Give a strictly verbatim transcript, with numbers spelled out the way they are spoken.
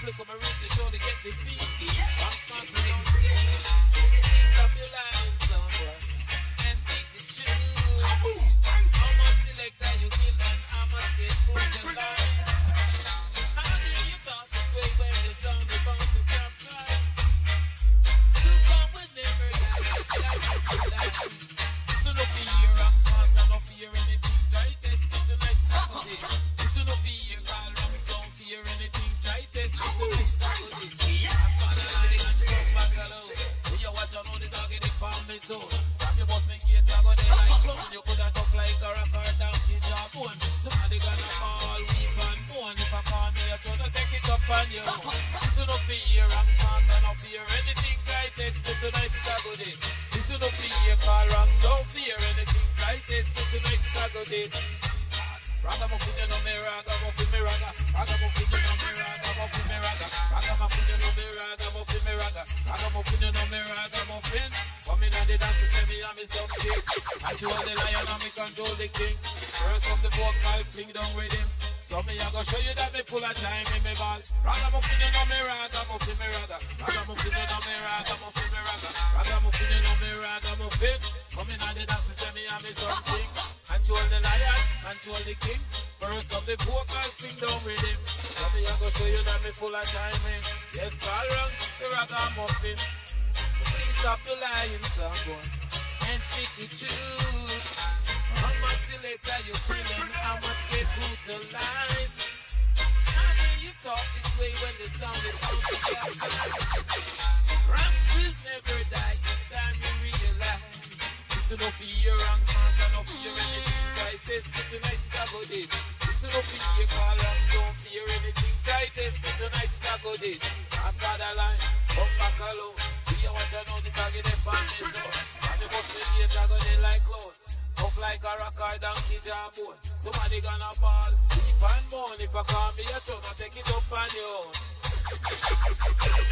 look at my wrist to show to get the beat. I'm smart, you don't see. Please stop your lying, Soundboy, and speak the truth. How much selector you kill and how much get put your lies? How do you talk this way when the sound is bound to capsize? Too far will never die, it's like you like. So no fear, I'm smart, and no fear anything. Try test me tonight, Saturday. So no fear, KARL RANKS, don't fear anything. Try test me tonight, Saturday. Ask for the line and come back alone. When you watch, I know the dog in the palm me soul. From your boss, make it dog on the like clown. You could have tough like a rock or donkey job bone. Somebody gonna ball, weep and bone. If I call me, I try to take it up on you. So no fear, I'm smart, and no fear anything. Try test me tonight, Saturday. So no fear, KARL RANKS, don't fear anything. Try test me tonight, Saturday. Ragamuffin, you know me, ragamuffin, me raga. Ragamuffin, you know me, ragamuffin, me raga. Ragamuffin, you know me, ragamuffin, me raga. Ragamuffin, you know me, ragamuffin. Come in and the dance, me say me and me something. Control the lion and me control the king. First of the vocal, fling down with him. So me I go show you that me full of time in me ball. Ragamuffin, you know me, ragamuffin, me raga. Ragamuffin, you know me, ragamuffin, me raga. Ragamuffin, you know me, ragamuffin. Come in and the dance, me say me and me something. Control the lion, control the king. First of the vocal, sing down with him. So me I go show you that me full of timing. Yes, KARL RANKS, the ragamuffin. Please stop the lying, Soundboy, and speak the truth. How much selector you feeling? How much get brutalized? How do you talk this way when the sound is out to capsize? Ranks will never die, it's time you realize. Listen no fear, Ranks, master, no fear anything. Try test me tonight, Chicago did. Listen no fear, KARL RANKS, don't fear anything. Try test me tonight, Chicago did. Ask for the line, come back alone. We are watching out the target and pan me so. And the bus me here, Chicago did like clown. Tough like a rock or donkey job bone. Somebody gonna ball, keep on moan. If I call me a tune, I take it up on you.